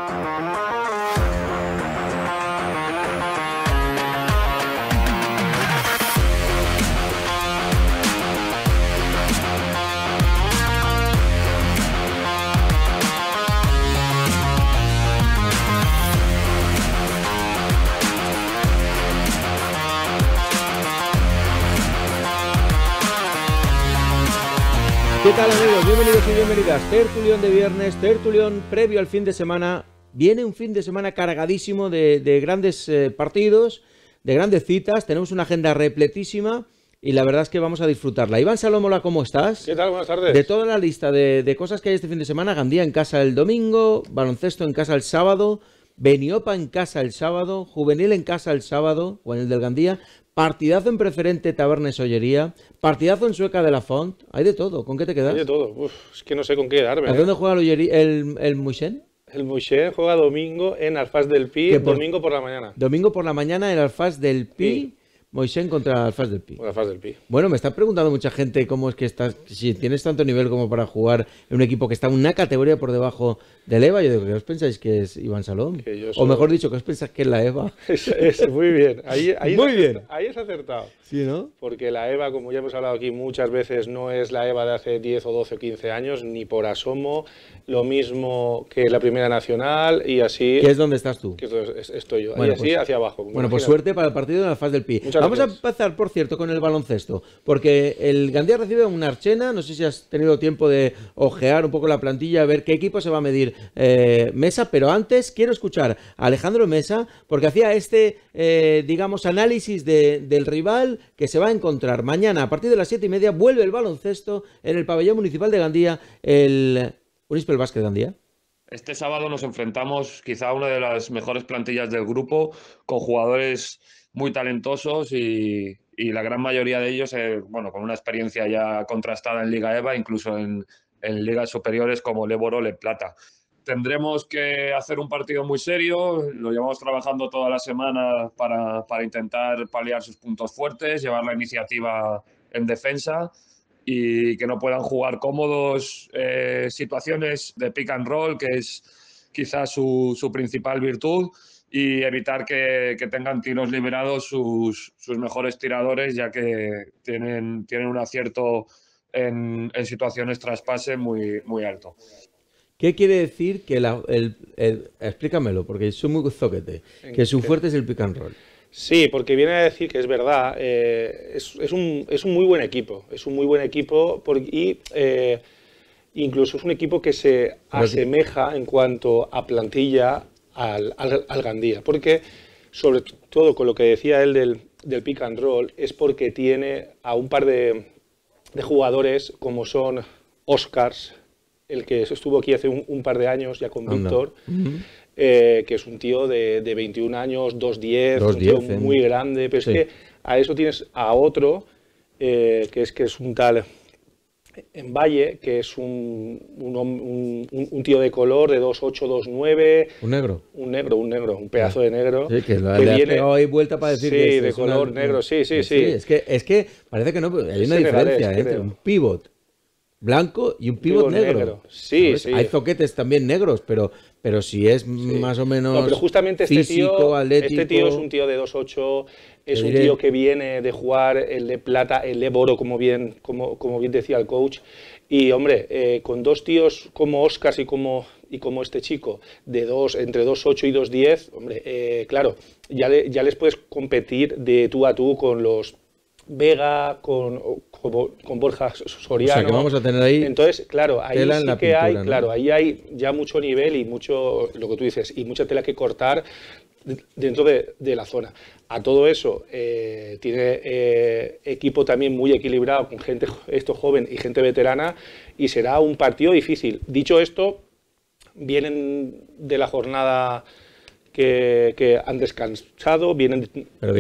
¿Qué tal, amigos? Bienvenidos y bienvenidas. Tertulión de viernes, tertulión previo al fin de semana. Viene un fin de semana cargadísimo de grandes partidos, de grandes citas. Tenemos una agenda repletísima y la verdad es que vamos a disfrutarla. Iván Salómola, ¿cómo estás? ¿Qué tal? Buenas tardes. De toda la lista de cosas que hay este fin de semana, Gandía en casa el domingo, baloncesto en casa el sábado, Beniopa en casa el sábado, juvenil en casa el sábado, o en el del Gandía, partidazo en preferente Tabernes Ollería, partidazo en Sueca de la Font, hay de todo. ¿Con qué te quedas? Hay de todo. Uf, es que no sé con qué quedarme. ¿A dónde juega el Muixén? El Muixén juega domingo en Alfás del Pi, domingo por la mañana. Domingo por la mañana en Alfás del Pi, Muixén contra Alfás del Pi. Alfás del Pi. Bueno, me está preguntando mucha gente cómo es que estás, si tienes tanto nivel como para jugar en un equipo que está una categoría por debajo del EVA. Yo digo, ¿qué os pensáis que es Iván Salom? O mejor dicho, ¿qué os pensáis que es la EVA? Es muy bien. Muy bien. Ahí es acertado. Sí, ¿no? Porque la EVA, como ya hemos hablado aquí muchas veces, no es la EVA de hace 10 o 12 o 15 años, ni por asomo. Lo mismo que la Primera Nacional y así... ¿Qué es donde estás tú? Que estoy yo. Bueno, y así pues, hacia abajo. Bueno, pues suerte para el partido en Alfás del Pi. Vamos a empezar, por cierto, con el baloncesto. Porque el Gandía recibe un Archena. No sé si has tenido tiempo de ojear un poco la plantilla, a ver qué equipo se va a medir Mesa. Pero antes quiero escuchar a Alejandro Mesa, porque hacía digamos, análisis del rival que se va a encontrar mañana a partir de las 7:30. Vuelve el baloncesto en el pabellón municipal de Gandía, el Unispel Básquet Gandía. Este sábado nos enfrentamos quizá a una de las mejores plantillas del grupo, con jugadores muy talentosos y la gran mayoría de ellos con una experiencia ya contrastada en Liga EVA, incluso en ligas superiores como Leborol en plata. Tendremos que hacer un partido muy serio, lo llevamos trabajando toda la semana para intentar paliar sus puntos fuertes, llevar la iniciativa en defensa y que no puedan jugar cómodos situaciones de pick and roll, que es quizás su principal virtud, y evitar que tengan tiros liberados sus mejores tiradores, ya que tienen un acierto en situaciones tras pase muy alto. ¿Qué quiere decir que explícamelo, porque soy muy zoquete, que su fuerte es el pick and roll? Sí, porque viene a decir que es verdad, es un muy buen equipo, y incluso es un equipo que se asemeja en cuanto a plantilla al Gandía, porque sobre todo con lo que decía él del pick and roll, es porque tiene a un par de jugadores como son Oscars, el que estuvo aquí hace un par de años ya con Víctor, que es un tío de 21 años, 2'10", un tío muy grande, pero sí. Es que a eso tienes a otro, que es un tal en Valle, que es un tío de color de 2'8", 2'9". Un negro. Un pedazo de negro. Sí, que le ha pegado ahí vuelta para decir que de color negro, sí. Es que parece que no, hay una diferencia entre un pívot blanco y un pívot negro. Sí. Hay zoquetes también negros, pero si es más o menos no, pero justamente físico, atlético... Este tío es un tío de 2'8", es un tío que viene de jugar el de plata, el de oro, como bien decía el coach. Y, hombre, con dos tíos como Oscars y como este chico, entre 2'8" y 2'10", hombre, claro, ya les puedes competir de tú a tú con los Vega, con Borja Soriano. O sea, que vamos a tener ahí. Entonces, claro, ahí sí que pintura, hay, ¿no? Claro, ahí hay ya mucho nivel y mucho, lo que tú dices, y mucha tela que cortar dentro de la zona. A todo eso, tiene equipo también muy equilibrado, con gente joven y gente veterana, y será un partido difícil. Dicho esto, vienen de la jornada que han descansado, vienen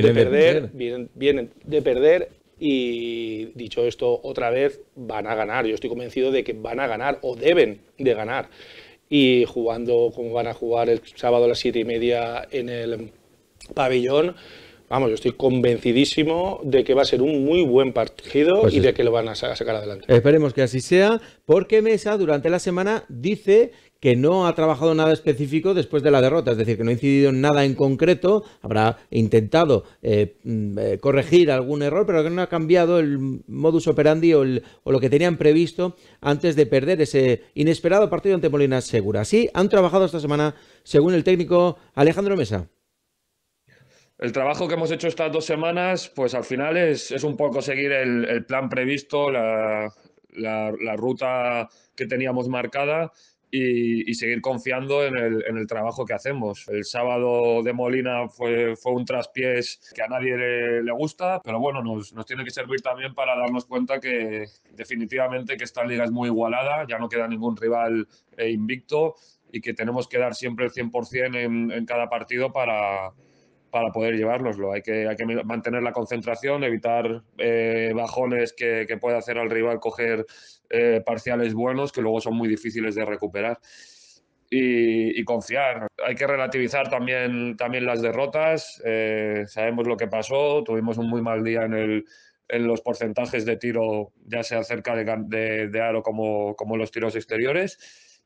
de perder, y dicho esto, otra vez van a ganar. Yo estoy convencido de que van a ganar o deben de ganar. Y jugando como van a jugar el sábado a las 7:30 en el pabellón, vamos, yo estoy convencidísimo de que va a ser un muy buen partido y de que lo van a sacar adelante. Esperemos que así sea, porque Mesa durante la semana dice que no ha trabajado nada específico después de la derrota, es decir, que no ha incidido en nada en concreto, habrá intentado corregir algún error, pero que no ha cambiado el modus operandi o lo que tenían previsto antes de perder ese inesperado partido ante Molina Segura. Sí, han trabajado esta semana, según el técnico Alejandro Mesa. El trabajo que hemos hecho estas 2 semanas, pues al final es un poco seguir el plan previsto, la ruta que teníamos marcada y seguir confiando en el trabajo que hacemos. El sábado de Molina fue un traspiés que a nadie le gusta, pero bueno, nos tiene que servir también para darnos cuenta que definitivamente que esta liga es muy igualada, ya no queda ningún rival invicto y que tenemos que dar siempre el 100% en cada partido para poder llevárnoslo. Hay que mantener la concentración, evitar bajones que pueda hacer al rival coger parciales buenos que luego son muy difíciles de recuperar. Y confiar. Hay que relativizar también las derrotas. Sabemos lo que pasó. Tuvimos un muy mal día en los porcentajes de tiro, ya sea cerca de aro como los tiros exteriores.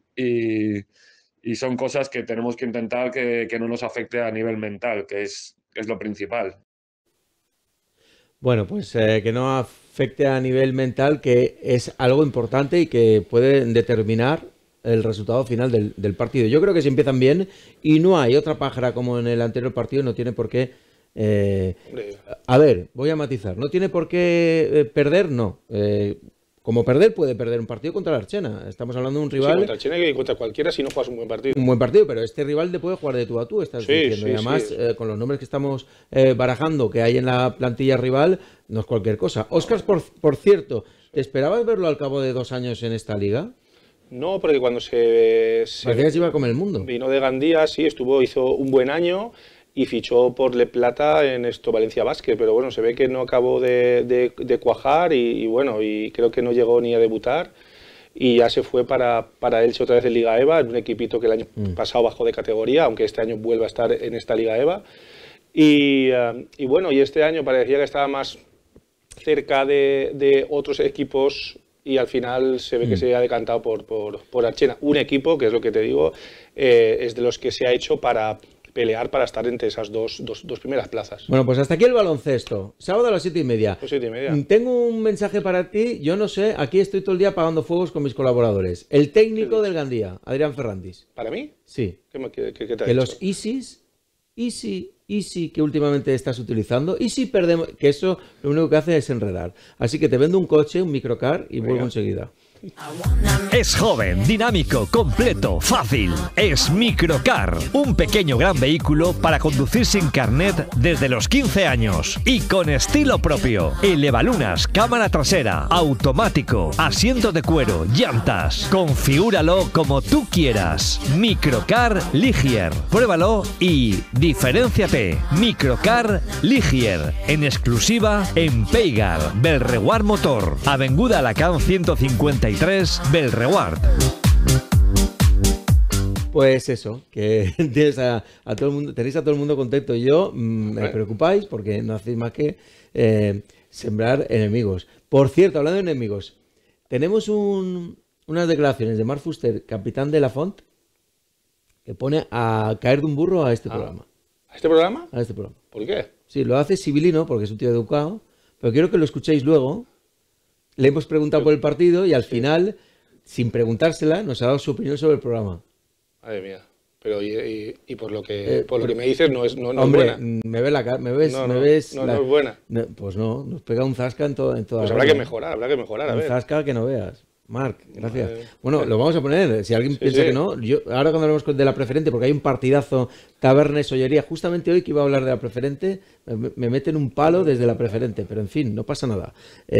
Y son cosas que tenemos que intentar que no nos afecte a nivel mental, que es lo principal. Bueno, pues que no afecte a nivel mental, que es algo importante y que puede determinar el resultado final del partido. Yo creo que si empiezan bien y no hay otra pájara como en el anterior partido, no tiene por qué... a ver, voy a matizar. No tiene por qué perder, no. Como perder, puede perder un partido contra el Archena. Estamos hablando de un rival... Sí, contra el Archena y contra cualquiera si no juegas un buen partido. Un buen partido, pero este rival te puede jugar de tú a tú, estás diciendo. Y además, con los nombres que estamos barajando que hay en la plantilla rival, no es cualquier cosa. Óscar, por cierto, ¿te esperabas verlo al cabo de 2 años en esta liga? No, porque cuando se parecía que se iba a comer el mundo. Vino de Gandía, sí, hizo un buen año y fichó por Le Plata en Valencia Basket, pero bueno, se ve que no acabó de cuajar y bueno, y creo que no llegó ni a debutar y ya se fue para Elche otra vez en Liga EVA, en un equipito que el año pasado bajó de categoría, aunque este año vuelve a estar en esta Liga EVA. Y bueno, y este año parecía que estaba más cerca de otros equipos y al final se ve que se ha decantado por Archena. Un equipo, que es lo que te digo, es de los que se ha hecho para pelear para estar entre esas dos primeras plazas. Bueno, pues hasta aquí el baloncesto. Sábado a las 7:30. 7:30. Tengo un mensaje para ti. Yo no sé, aquí estoy todo el día apagando fuegos con mis colaboradores. El técnico del Gandía, Adrián Ferrandis. ¿Para mí? Sí. ¿Qué te ha que dicho? Los Easy que últimamente estás utilizando, y si perdemos, que eso lo único que hace es enredar. Así que te vendo un coche, un microcar y vuelvo enseguida. Es joven, dinámico, completo, fácil. Es Microcar, un pequeño gran vehículo para conducir sin carnet desde los 15 años y con estilo propio. Elevalunas, cámara trasera, automático, asiento de cuero, llantas. Configúralo como tú quieras. Microcar Ligier. Pruébalo y diferénciate. Microcar Ligier, en exclusiva en Peigar, Belreguard Motor, Avenida Alacant 153, Belreguard. Pues eso, que tienes a todo el mundo, tenéis a todo el mundo contento. Yo me preocupáis porque no hacéis más que sembrar enemigos. Por cierto, hablando de enemigos, tenemos unas declaraciones de Marc Fuster, capitán de la Font, que pone a caer de un burro a este programa. ¿A este programa? A este programa. ¿Por qué? Sí, lo hace sibilino porque es un tío educado, pero quiero que lo escuchéis luego. Le hemos preguntado por el partido y al final, sin preguntársela, nos ha dado su opinión sobre el programa. Madre mía. Pero y por lo que me dices no es hombre, buena. me ves la cara, me ves, no es buena. No, pues no, nos pega un zasca en toda. Pues habrá que mejorar, a un ver. Zasca que no veas. Marc, gracias. Bueno, lo vamos a poner. Si alguien piensa que no, ahora cuando hablemos de la preferente, porque hay un partidazo Tabernes-Ollería, justamente hoy que iba a hablar de la preferente, me meten un palo desde la preferente, pero en fin, no pasa nada.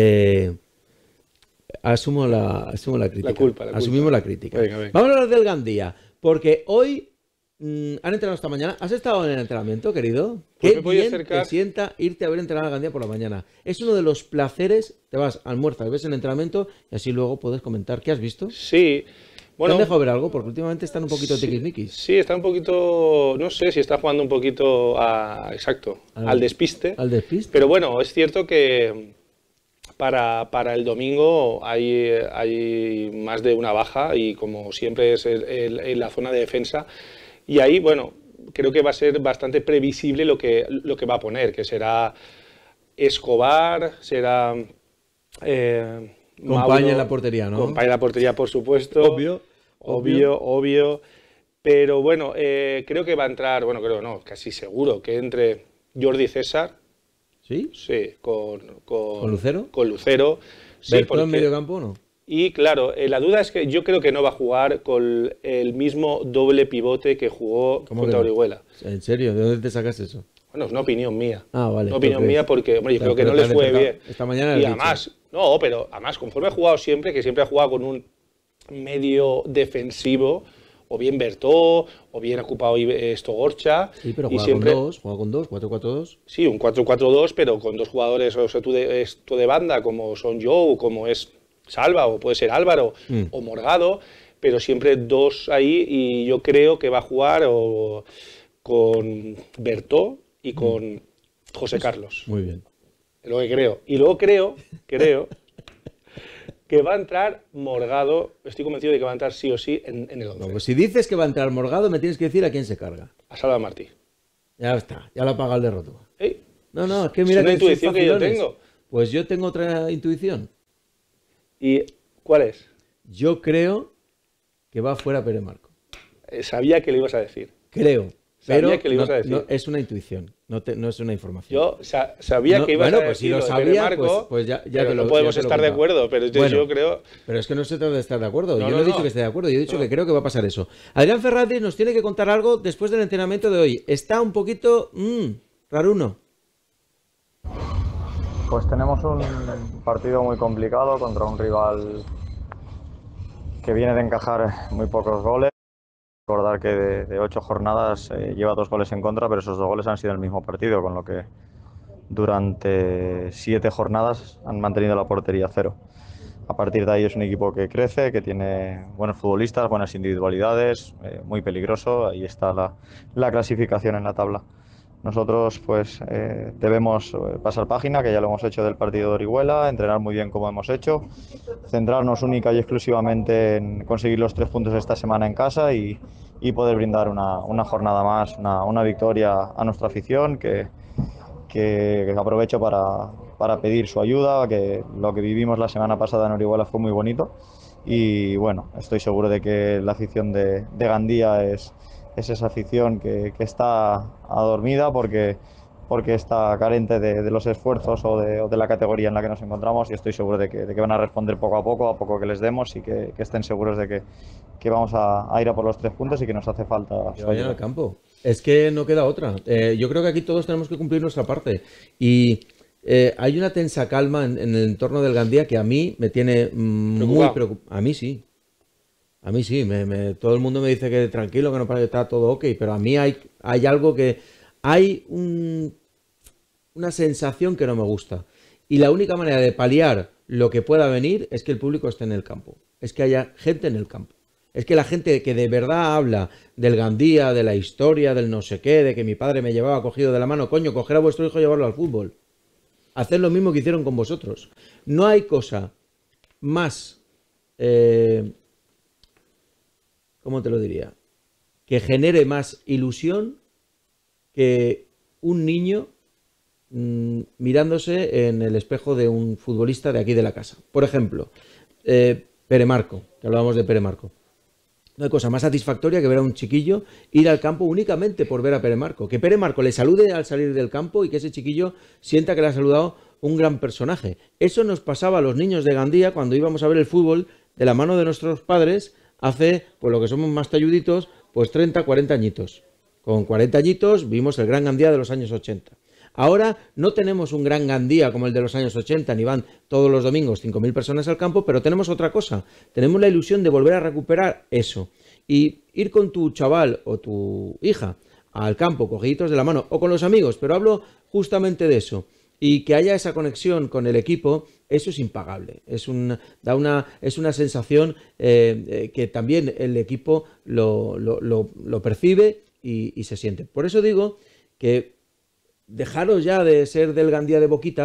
Asumo la crítica. Asumimos la crítica. Venga. Vamos a hablar del Gandía, porque hoy han entrenado esta mañana. ¿Has estado en el entrenamiento, querido? Pues Qué bien te sienta irte a ver entrenar al Gandía por la mañana. Es uno de los placeres. Te vas, almuerzas, ves el entrenamiento y así luego puedes comentar. ¿Qué has visto? Sí. Bueno, ¿te han dejado ver algo? Porque últimamente están un poquito tiquismiquis. Sí, está un poquito, no sé si está jugando un poquito al despiste. Al despiste. Pero bueno, es cierto que para el domingo hay más de una baja y como siempre es en la zona de defensa. Y ahí, bueno, creo que va a ser bastante previsible lo que va a poner, que será Escobar, será... Compañía en la portería, ¿no? Compañía en la portería, por supuesto. Obvio. Pero bueno, creo que va a entrar, bueno, creo no, casi seguro que entre Jordi César. ¿Sí? Sí, ¿Con Lucero? Con Lucero. Sí, ¿Bertó en medio campo o no? Y claro, la duda es que yo creo que no va a jugar con el mismo doble pivote que jugó contra Orihuela. ¿En serio? ¿De dónde te sacas eso? Bueno, es una opinión mía. Ah, vale. Una opinión mía porque, hombre, yo creo que no les fue bien. Esta mañana y además, no, pero además, conforme ha jugado siempre, que siempre ha jugado con un medio defensivo, o bien Bertó, o bien ha ocupado Gorcha. Sí, pero juega con dos, 4-4-2. Sí, un 4-4-2, pero con dos jugadores, o sea, tú de banda, como son Joe, como es Salva, o puede ser Álvaro, o Morgado, pero siempre dos ahí, y yo creo que va a jugar con Bertó y con José Carlos. Muy bien. Es lo que creo. Y luego creo que va a entrar Morgado. Estoy convencido de que va a entrar sí o sí en el 11. No, pues si dices que va a entrar Morgado, me tienes que decir a quién se carga. A Salva Martí. Ya está, ya lo ha pagado el derroto. ¿Eh? No, es que mira, es una intuición que yo tengo. Pues yo tengo otra intuición. ¿Y cuál es? Yo creo que va fuera Pere Marco. Sabía que lo ibas a decir. Creo. Sabía que lo ibas a decir. No, es una intuición, no es una información. Yo sabía que ibas a decir. Pues si lo sabía, Marco, pues ya pero no podemos estar de acuerdo, pero yo creo... Pero es que no se trata de estar de acuerdo. No, yo no he dicho que esté de acuerdo, yo he dicho que creo que va a pasar eso. Adrián Ferrandis nos tiene que contar algo después del entrenamiento de hoy. Está un poquito raruno. Pues tenemos un partido muy complicado contra un rival que viene de encajar muy pocos goles. Recordar que de 8 jornadas lleva 2 goles en contra, pero esos 2 goles han sido en el mismo partido, con lo que durante 7 jornadas han mantenido la portería 0. A partir de ahí es un equipo que crece, que tiene buenos futbolistas, buenas individualidades, muy peligroso. Ahí está la clasificación en la tabla. Nosotros pues debemos pasar página, que ya lo hemos hecho del partido de Orihuela, entrenar muy bien como hemos hecho, centrarnos única y exclusivamente en conseguir los 3 puntos esta semana en casa y poder brindar una jornada más, una victoria a nuestra afición, que aprovecho para pedir su ayuda, que lo que vivimos la semana pasada en Orihuela fue muy bonito y bueno, estoy seguro de que la afición de Gandía es esa afición que está adormida porque está carente de los esfuerzos o de la categoría en la que nos encontramos, y estoy seguro de que van a responder poco a poco que les demos, y que estén seguros de que vamos a ir a por los 3 puntos y que nos hace falta. Que vayan al campo. Es que no queda otra. Yo creo que aquí todos tenemos que cumplir nuestra parte. Y hay una tensa calma en el entorno del Gandía que a mí me tiene muy preocupado. A mí sí. A mí sí. Todo el mundo me dice que tranquilo, que no parece que está todo ok, pero a mí hay algo que... Hay una sensación que no me gusta. Y la única manera de paliar lo que pueda venir es que el público esté en el campo. Es que haya gente en el campo. Es que la gente que de verdad habla del Gandía, de la historia, del no sé qué, de que mi padre me llevaba cogido de la mano, coño, coger a vuestro hijo y llevarlo al fútbol. Hacer lo mismo que hicieron con vosotros. No hay cosa más... ¿cómo te lo diría? Que genere más ilusión que un niño mirándose en el espejo de un futbolista de aquí de la casa. Por ejemplo, Pere Marco, que hablábamos de Pere Marco. No hay cosa más satisfactoria que ver a un chiquillo ir al campo únicamente por ver a Pere Marco. Que Pere Marco le salude al salir del campo y que ese chiquillo sienta que le ha saludado un gran personaje. Eso nos pasaba a los niños de Gandía cuando íbamos a ver el fútbol de la mano de nuestros padres hace, pues lo que somos más talluditos, pues 30, 40 añitos. Con 40 añitos vimos el gran Gandía de los años 80. Ahora no tenemos un gran Gandía como el de los años 80, ni van todos los domingos 5.000 personas al campo, pero tenemos otra cosa. Tenemos la ilusión de volver a recuperar eso. Y ir con tu chaval o tu hija al campo, cogiditos de la mano, o con los amigos, pero hablo justamente de eso. Y que haya esa conexión con el equipo, eso es impagable. Es una sensación que también el equipo lo percibe y se siente. Por eso digo que dejaros ya de ser del Gandía de Boquita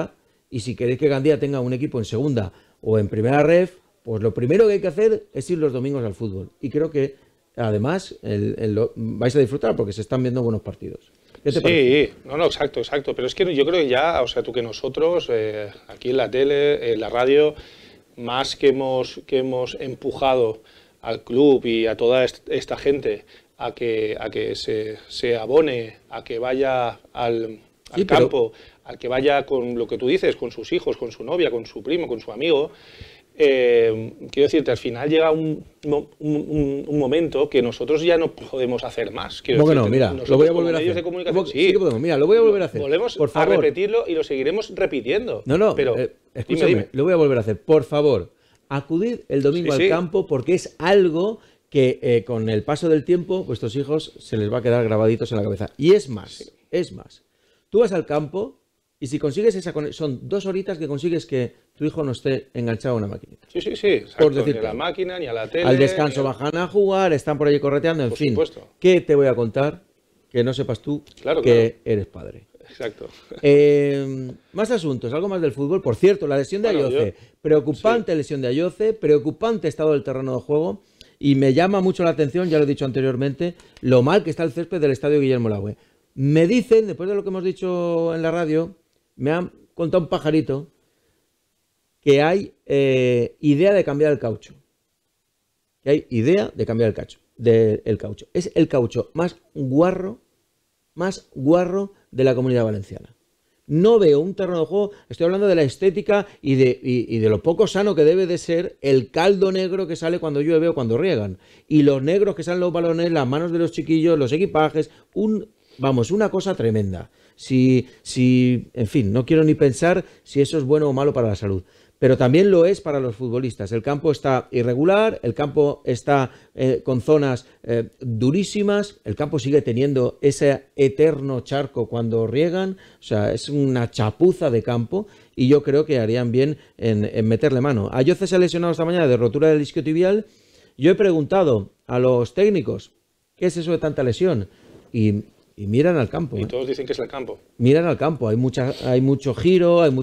y si queréis que Gandía tenga un equipo en segunda o en primera ref, pues lo primero que hay que hacer es ir los domingos al fútbol. Y creo que además vais a disfrutar porque se están viendo buenos partidos. ¿Qué te parece? No, exacto. Pero es que yo creo que ya, o sea, tú que nosotros, aquí en la tele, en la radio, más que hemos empujado al club y a toda esta gente a que se abone, a que vaya al campo, al que vaya con lo que tú dices, con sus hijos, con su novia, con su primo, con su amigo. Quiero decirte, al final llega un momento que nosotros ya no podemos hacer más. Bueno, mira, lo voy a volver a hacer. Sí, mira, lo voy a volver a hacer. Volvemos por favor. a repetirlo y lo seguiremos repitiendo. No, pero escúchame, dime. Lo voy a volver a hacer. Por favor, acudid el domingo al campo porque es algo que con el paso del tiempo vuestros hijos se les va a quedar grabaditos en la cabeza. Y es más, tú vas al campo y si consigues esa conexión, son 2 horitas que consigues que tu hijo no esté enganchado a una maquinita. Sí, exacto, ni a la máquina, ni a la tele. Al descanso bajan a jugar, están por ahí correteando, en fin. Supuesto. ¿Qué te voy a contar que no sepas tú que eres padre? Exacto. Más asuntos, algo más del fútbol. Por cierto, la lesión de Ayoce. Preocupante lesión de Ayoce, preocupante estado del terreno de juego. Y me llama mucho la atención, ya lo he dicho anteriormente, lo mal que está el césped del estadio Guillermo Lagüe. Me dicen, después de lo que hemos dicho en la radio, me han contado un pajarito que hay idea de cambiar el caucho. Que hay idea de cambiar el caucho. Es el caucho más guarro de la Comunidad Valenciana. No veo un terreno de juego, estoy hablando de la estética y de lo poco sano que debe de ser el caldo negro que sale cuando llueve o cuando riegan. Y los negros que salen los balones, las manos de los chiquillos, los equipajes, una cosa tremenda. En fin, no quiero ni pensar si eso es bueno o malo para la salud. Pero también lo es para los futbolistas. El campo está irregular, el campo está con zonas durísimas, el campo sigue teniendo ese eterno charco cuando riegan, o sea, es una chapuza de campo y yo creo que harían bien en meterle mano. Ayoce se ha lesionado esta mañana de rotura del isquiotibial. Yo he preguntado a los técnicos, ¿qué es eso de tanta lesión? Y miran al campo. Y todos dicen que es el campo. Miran al campo. Hay mucho giro, hay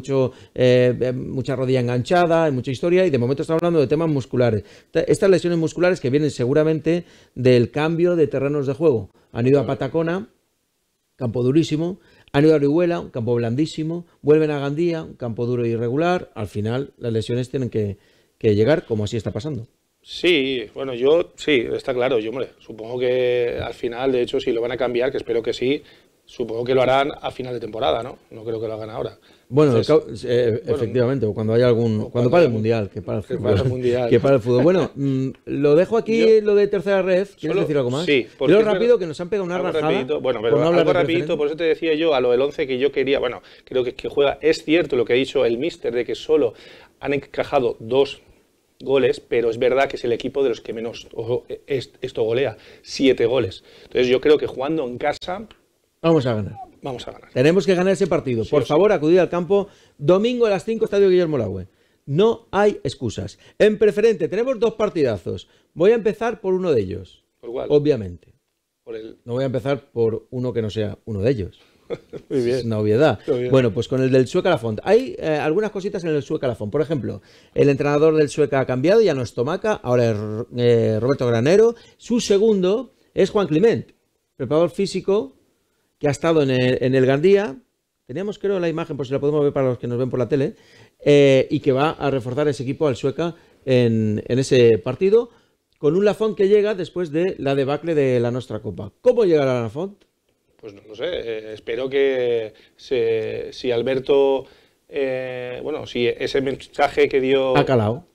mucha rodilla enganchada, hay mucha historia y de momento estamos hablando de temas musculares. Estas lesiones musculares que vienen seguramente del cambio de terrenos de juego. Han ido a Patacona, campo durísimo. Han ido a Orihuela, un campo blandísimo. Vuelven a Gandía, un campo duro e irregular. Al final las lesiones tienen que llegar, como así está pasando. Sí, bueno, está claro. Yo, hombre, supongo que al final, de hecho, si lo van a cambiar, que espero que sí, supongo que lo harán a final de temporada, ¿no? No creo que lo hagan ahora. Bueno, efectivamente, o cuando haya cuando pare el Mundial, que para el fútbol. Bueno, lo dejo aquí, lo de tercera ref. ¿Quieres decir algo más? Sí. Pero rápido, que nos han pegado una rajada. Algo rapidito, por eso te decía yo, a lo del 11 que yo quería, bueno, creo que juega, es cierto lo que ha dicho el míster, de que solo han encajado 2 goles, pero es verdad que es el equipo de los que menos esto golea, 7 goles. Entonces yo creo que jugando en casa vamos a ganar. Tenemos que ganar ese partido. Por favor, acudid al campo domingo a las 5, Estadio Guillermo Lagüe. No hay excusas. En preferente tenemos 2 partidazos. Voy a empezar por uno de ellos. ¿Por cuál? Obviamente. No voy a empezar por uno que no sea uno de ellos. Muy bien. Es una obviedad. Bueno, pues con el del Sueca Lafont. Hay algunas cositas en el Sueca Lafont. Por ejemplo, el entrenador del Sueca ha cambiado, ya no es Tomaca, ahora es Roberto Granero. Su segundo es Juan Climent, preparador físico que ha estado en el Gandía. Teníamos, creo, la imagen, por si la podemos ver para los que nos ven por la tele, y que va a reforzar ese equipo al Sueca en ese partido, con un Lafont que llega después de la debacle de la Nostra Copa. ¿Cómo llegará Lafont? Pues no sé, espero que si Alberto, si ese mensaje que dio... Ha calado,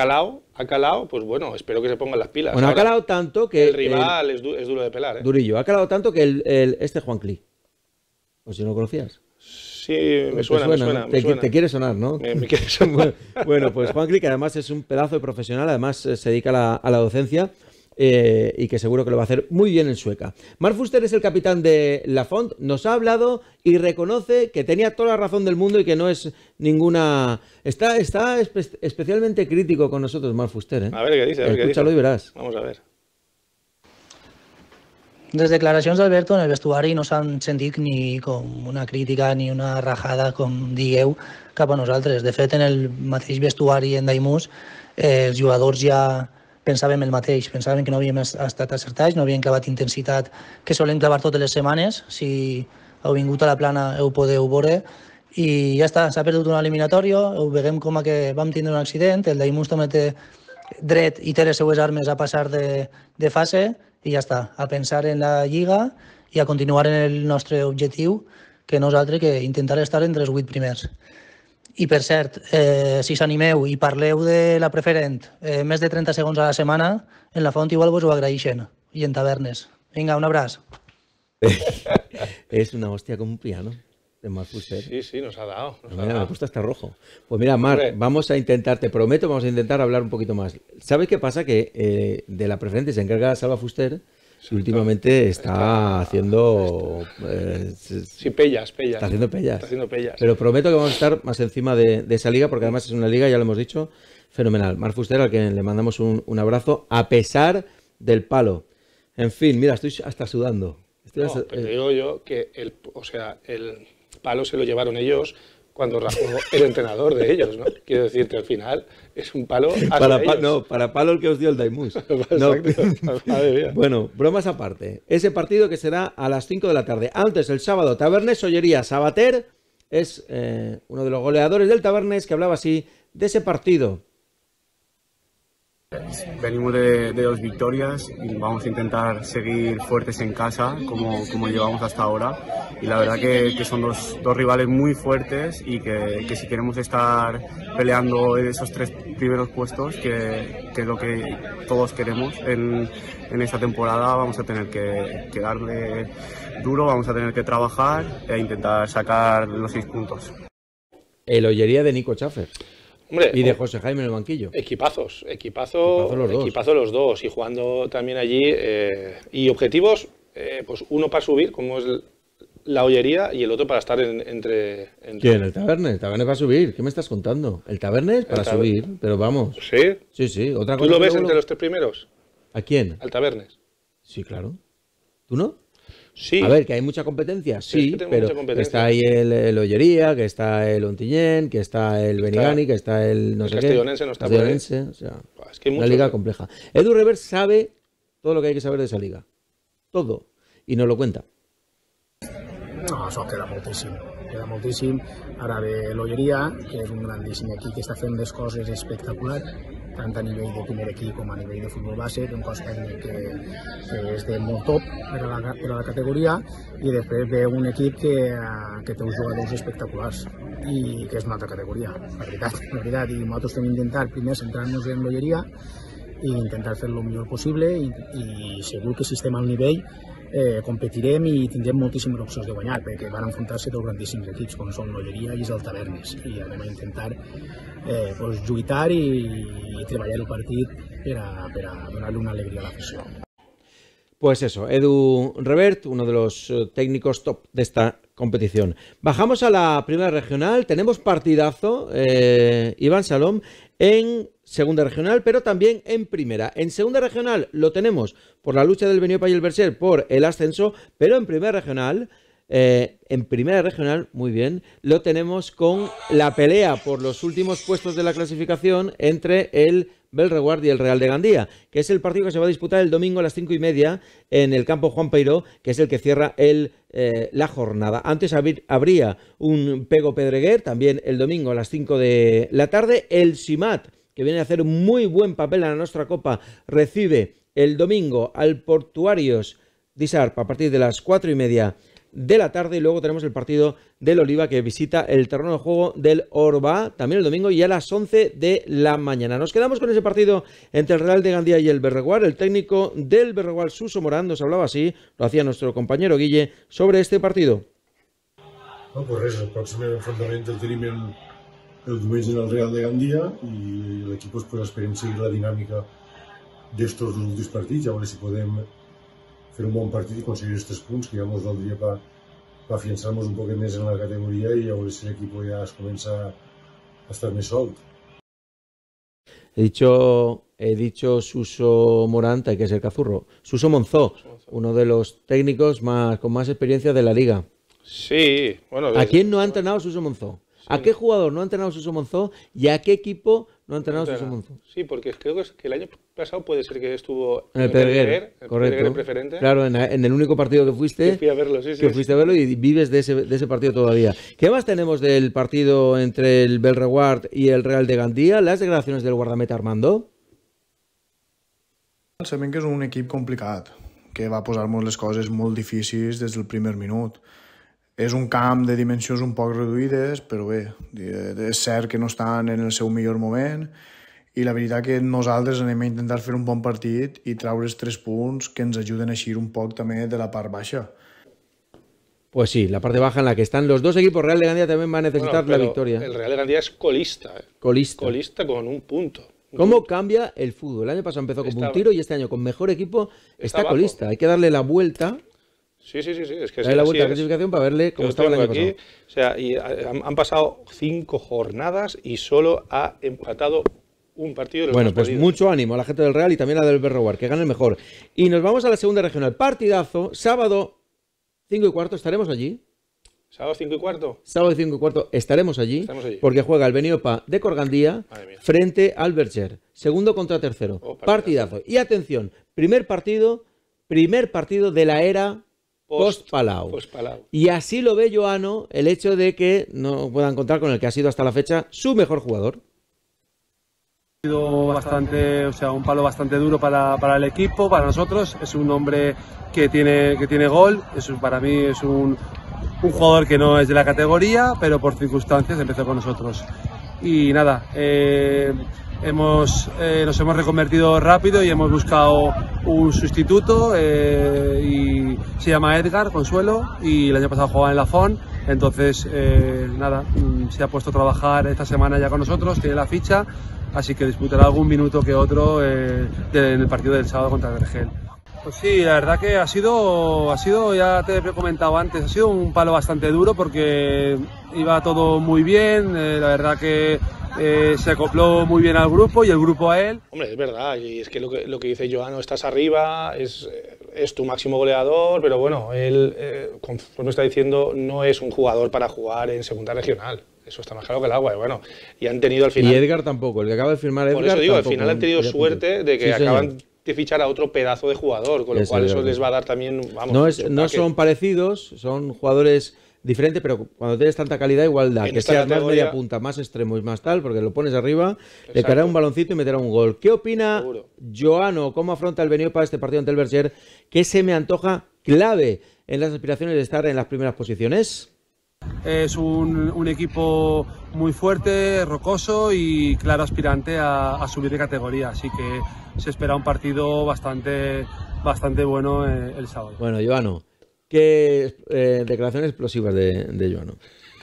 pues bueno, espero que se pongan las pilas. Bueno, ahora, ha calado tanto que... El rival es duro de pelar, ¿eh? Durillo, ha calado tanto que este Juan Cli. ¿O si no lo conocías? Sí, me suena. Te quiere sonar, ¿no? Me quiere sonar. Bueno, pues Juan Cli, que además es un pedazo de profesional, además se dedica a la docencia, y que seguro que lo va a hacer muy bien en Sueca. Marc Fuster es el capitán de Lafont, nos ha hablado y reconoce que tenía toda la razón del mundo y que no es ninguna... Está especialmente crítico con nosotros Marc Fuster, ¿eh? A ver qué dice, Escúchalo y verás. Vamos a ver. Les declaracions d'Alberto en el vestuari no s'han sentit ni com una crítica ni una rajada, com digueu, cap a nosaltres. De fet, en el mateix vestuari en Daimús, els jugadors ja pensàvem el mateix. Pensàvem que no havíem estat acertats, no havíem clavat intensitat que solen clavar totes les setmanes. Si heu vingut a la plana ho podeu veure. I ja està, s'ha perdut una eliminatòria, ho veiem com a que vam tindre un accident, el Daimús també té dret i té les seues armes a passar de fase i ja està, a pensar en la Lliga i a continuar en el nostre objectiu, que no és altre que intentar estar entre els 8 primers. I per cert, si s'animeu i parleu de la preferent més de 30 segons a la setmana, en la font igual vos ho agraeixen, i en tavernes. Vinga, un abraç. Es una hostia con un piano. De Marc Fuster. Sí, sí, nos ha dado. Me ha puesto hasta rojo. Pues mira, Marc, vamos a intentar, te prometo, vamos a intentar hablar un poquito más. ¿Sabes qué pasa? Que de la preferente se encarga Salva Fuster y últimamente está haciendo... sí, pellas. Está haciendo pellas. Está haciendo pellas. Pero prometo que vamos a estar más encima de esa liga, porque además es una liga, ya lo hemos dicho, fenomenal. Marc Fuster, al que le mandamos un abrazo, a pesar del palo. En fin, mira, estoy hasta sudando. Pero te digo yo que el palo se lo llevaron ellos cuando rajó el entrenador de ellos, ¿no? Quiero decirte, al final es un palo para palo el que os dio el Daimús. No. Bueno, bromas aparte. Ese partido que será a las 5 de la tarde. Antes, el sábado, Tabernes Sollería. Sabater es uno de los goleadores del Tabernes que hablaba así de ese partido. Venimos de 2 victorias y vamos a intentar seguir fuertes en casa como llevamos hasta ahora, y la verdad que son dos rivales muy fuertes y que si queremos estar peleando en esos 3 primeros puestos, que es lo que todos queremos en esta temporada, vamos a tener que darle duro, vamos a tener que trabajar e intentar sacar los 6 puntos. El Ollería de Nico Schaffer. Hombre, y de José Jaime en el banquillo. Equipazo los dos, y jugando también allí. Y objetivos, pues uno para subir, como es la Ollería, y el otro para estar entre... ¿Quién? ¿El Tabernes? El Tabernes va a subir. ¿Qué me estás contando? El Tabernes para subir, pero vamos. ¿Sí? Sí. Otra cosa. ¿Tú lo ves entre los 3 primeros? ¿A quién? Al Tabernes. Sí, claro. ¿Tú no? Sí. A ver, que hay mucha competencia, sí, pero está ahí el Ollería, que está el Ontillén, que está el Benigani, que está el no sé qué. El Castellonense no está por ahí. O sea, es que hay una liga compleja. Edu Revers sabe todo lo que hay que saber de esa liga. Todo. Y nos lo cuenta. No, això queda moltíssim. Ara ve l'Olleria, que és un grandíssim equip que està fent les coses espectaculars, tant a nivell de primer equip com a nivell de futbol base, té un cos tècnic que és de molt top per a la categoria, i després ve un equip que té uns jugadors espectaculars i que és una altra categoria, la veritat. I nosaltres hem d'intentar primer centrar-nos en l'Olleria i intentar fer-lo el millor possible, i segur que si estem al nivell competirem i tindrem moltíssimes opcions de guanyar, perquè van enfrontar-se dos grandíssims equips com són l'Olleria i el Tavernes, i anem a intentar lluitar i treballar el partit per a donar-li una alegria a l'afició. Pues eso, Edu Revert, uno de los técnicos top de esta competición. Bajamos a la primera regional, tenemos partidazo, Iván Salom, en segunda regional, pero también en primera. En segunda regional lo tenemos por la lucha del Beniopa y el Berser por el ascenso, pero en primera regional, muy bien, lo tenemos con la pelea por los últimos puestos de la clasificación entre el Belreguard y el Real de Gandía, que es el partido que se va a disputar el domingo a las 5:30 en el campo Juan Peiró, que es el que cierra la jornada. Antes habría un Pego Pedreguer, también el domingo a las 5 de la tarde. El Simat, que viene a hacer un muy buen papel en la nuestra Copa, recibe el domingo al Portuarios d'Isarp a partir de las 4:30 de la tarde, y luego tenemos el partido del Oliva, que visita el terreno de juego del Orba también el domingo y a las 11 de la mañana. Nos quedamos con ese partido entre el Real de Gandía y el Belreguard. El técnico del Belreguard, Suso Morán, nos hablaba así, lo hacía nuestro compañero Guille, sobre este partido. No, pues res, el pròxim enfrontament el tenim el diumenge en el Real de Gandía, i l'equip esperem seguir la dinàmica d'estos últims partits, a veure si podem fer un bon partit i conseguir els 3 punts que ja ens valdria per afiançar-nos un poquet més en la categoria, i a veure si l'equip ja es comença a estar més solt. He dicho Suso Moranta, que es el cazurro. Suso Monzó, uno de los técnicos con más experiencia de la liga. Sí, bueno. ¿A quién no ha entrenado Suso Monzó? Sí. ¿A qué jugador no ha entrenado Suso Monzó y a qué equipo no ha entrenado Suso Monzó? Sí, porque creo que el año pasado puede ser que estuvo en el Pedreguer, correcto. Preferente. Claro, en el único partido que fuiste. Que fui a verlo, sí. Fuiste a verlo y vives de ese partido todavía. ¿Qué más tenemos del partido entre el Belreguard y el Real de Gandía? Las declaraciones del guardameta Armando. Sabem que és un equip complicat, que va posar-nos les coses molt difícils des del primer minut. És un camp de dimensions un poc reduïdes, però bé, és cert que no estan en el seu millor moment i la veritat que nosaltres anem a intentar fer un bon partit i treure els 3 punts que ens ajuden a eixir un poc també de la part baixa. Pues sí, la parte baja en la que están los dos equipos. Real de Gandía también va a necesitar la victoria. El Real de Gandía es colista. Colista con un punto. ¿Cómo cambia el fútbol? El año pasado empezó como un tiro y este año con mejor equipo está colista. Hay que darle la vuelta. Sí. Es que darle la vuelta a la clasificación para verle cómo estaba el año pasado. O sea, y han pasado 5 jornadas y solo ha empatado un partido. Bueno, pues mucho ánimo a la gente del Real y también a la del Berroguard, que gane el mejor. Y nos vamos a la segunda regional. Partidazo, sábado 5:15, estaremos allí. ¿Sábado 5:15? Sábado 5:15 estaremos allí, porque juega el Beniopa de Corgandía frente al Berger. Segundo contra tercero. Partidazo. Y atención, primer partido de la era post-Palau. Y así lo ve Joano el hecho de que no puedan contar con el que ha sido hasta la fecha su mejor jugador. Ha sido bastante, un palo bastante duro para el equipo, para nosotros. Es un hombre que tiene gol. Para mí es un jugador que no es de la categoría, pero por circunstancias empezó con nosotros. Y nada, nos hemos reconvertido rápido y hemos buscado un sustituto y se llama Edgar Consuelo y el año pasado jugaba en Lafón. Entonces, nada, se ha puesto a trabajar esta semana ya con nosotros, tiene la ficha, así que disputará algún minuto que otro en el partido del sábado contra el Vergel. Pues sí, la verdad que ha sido, ya te he comentado antes, ha sido un palo bastante duro porque iba todo muy bien, la verdad que se acopló muy bien al grupo y el grupo a él. Hombre, es verdad, y es que lo que dice Joano, estás arriba, es tu máximo goleador, pero bueno, él, conforme está diciendo, no es un jugador para jugar en segunda regional. Eso está más claro que el agua, y bueno, y han tenido al final... Y Edgar tampoco, el que acaba de firmar Edgar. Por eso digo, tampoco, al final han tenido suerte de que acaban de fichar a otro pedazo de jugador, con lo cual eso les va a dar también, vamos... No son parecidos, son jugadores diferentes, pero cuando tienes tanta calidad igual da, que seas más media punta, más extremo y más tal, porque lo pones arriba, le caerá un baloncito y meterá un gol. ¿Qué opina Joano? ¿Cómo afronta el Beniopa este partido ante el Berger? ¿Qué se me antoja clave en las aspiraciones de estar en las primeras posiciones? Es un equipo muy fuerte, rocoso y claro aspirante a subir de categoría, así que se espera un partido bastante bueno el sábado. Bueno, Joano, ¿qué declaraciones explosivas de Joano?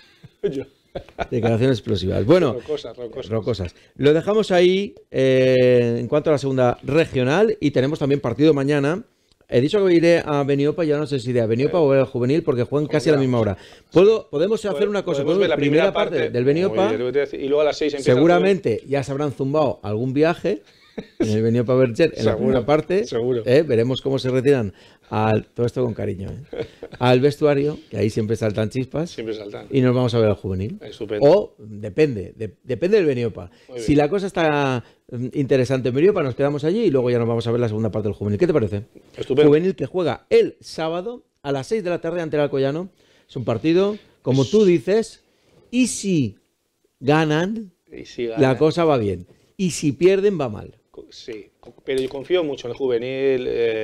Declaraciones explosivas. Bueno, rocosas. Lo dejamos ahí en cuanto a la segunda regional y tenemos también partido mañana. He dicho que iré a Beniopa, ya no sé si iré a Beniopa o al Juvenil porque juegan casi a la misma hora. Podemos hacer una cosa, podemos ver la primera parte del Beniopa y luego a las 6 empieza. Seguramente ya se habrán zumbado algún viaje en el Beniopa Berger en la primera parte. Seguro. Veremos cómo se retiran todo esto con cariño. Al vestuario, que ahí siempre saltan chispas. Siempre saltan. Y nos vamos a ver al Juvenil. Estupendo. O depende del Beniopa. Si la cosa está interesante en Beniopa, nos quedamos allí y luego ya nos vamos a ver la segunda parte del Juvenil. ¿Qué te parece? Estupendo. Juvenil que juega el sábado a las 6 de la tarde ante el Alcoyano. Es un partido, como tú dices, y si ganan, la cosa va bien. Y si pierden, va mal. Sí, pero yo confío mucho en el Juvenil,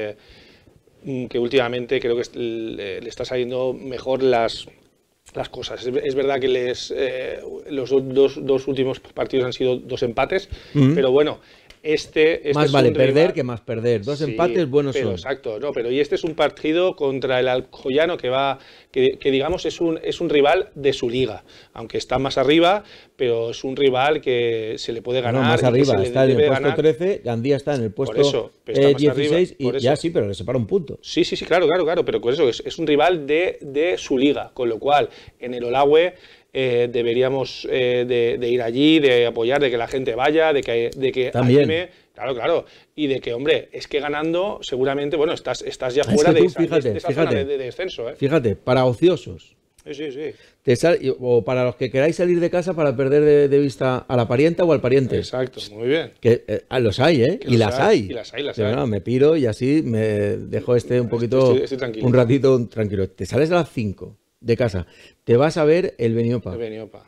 que últimamente creo que le está saliendo mejor las cosas. Es verdad que los dos últimos partidos han sido 2 empates, pero bueno, este más es vale un perder rival, que más perder. 2 empates buenos son. Exacto, no, pero y este es un partido contra el Alcoyano que digamos es un rival de su liga, aunque está más arriba, pero es un rival que se le puede ganar. No, más arriba, está en el puesto 13, Gandía está en el puesto 16 y ya sí, pero le separa un punto. Sí, claro, pero por eso es un rival de su liga, con lo cual en el Olagüe deberíamos de ir allí, de apoyar, de que la gente vaya, de que también. anime. Claro. Y de que, hombre, es que ganando, seguramente, bueno, estás ya fuera de esa zona de descenso. Fíjate, para ociosos. Sí. O para los que queráis salir de casa para perder de vista a la parienta o al pariente. Exacto, muy bien. Que los hay, ¿eh? Y las hay. Y las hay. Bueno, me piro y así me dejo un poquito, estoy tranquilo. un ratito tranquilo. Te sales a las 5 de casa, te vas a ver el Beniopa.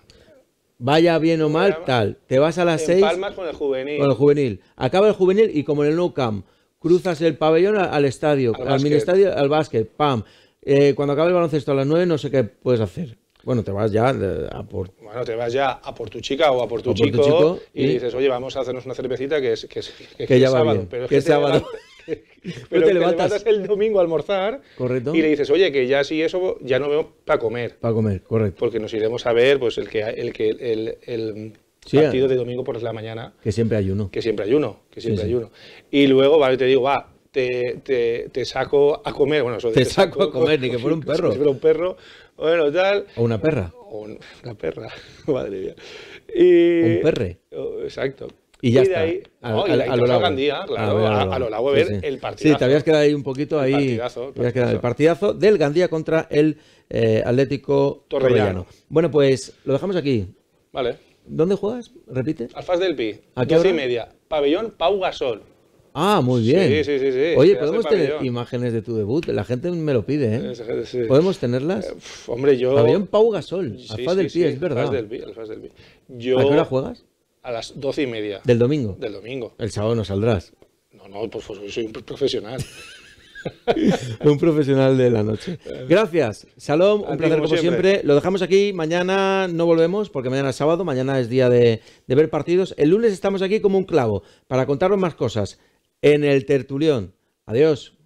Vaya bien o mal, tal. Te vas a las 6. Palmas con el juvenil. Con el juvenil. Acaba el juvenil y como en el Nou Camp, cruzas el pabellón al estadio, al mini estadio, al básquet, pam. Cuando acabe el baloncesto a las 9 no sé qué puedes hacer. Bueno, te vas ya a por... Bueno, te vas ya a por tu chica o a por tu chico y dices, oye, vamos a hacernos una cervecita que ya va sábado. bien. Pero que es sábado. Pero te levantas el domingo a almorzar. Correcto. Y le dices, oye, que ya sí eso ya no veo para comer. Para comer, correcto. Porque nos iremos a ver pues el partido de domingo por la mañana. Que siempre hay uno. Que siempre hay uno. Y luego, vale, te digo, te saco a comer. Bueno, eso te saco a comer, ni que fuera un perro. Si fuera un perro, bueno, tal. O una perra. O una perra, madre mía. Un perre. Exacto. Y ya está. Ahí, a lo largo. A lo largo a ver el partidazo. Sí, te habías quedado ahí un poquito ahí. El partidazo del Gandía contra el Atlético Torrellano. Bueno, pues lo dejamos aquí. Vale. ¿Dónde juegas? ¿Repite? Al FAS del Pi. ¿A qué hora? 12:30. Pabellón Pau Gasol. Ah, muy bien. Sí. Oye, ¿podemos tener imágenes de tu debut? La gente me lo pide, ¿eh? Sí. ¿Podemos tenerlas? Hombre, yo... Pabellón Pau Gasol. Al FAS del Pi, es verdad. Al FAS del Pi. ¿A qué hora juegas? A las 12:30. ¿Del domingo? Del domingo. El sábado no saldrás. No, pues soy un profesional. Un profesional de la noche. Gracias, Salom, un placer como siempre. Lo dejamos aquí, mañana no volvemos porque mañana es sábado, mañana es día de ver partidos. El lunes estamos aquí como un clavo para contaros más cosas en el tertulión. Adiós.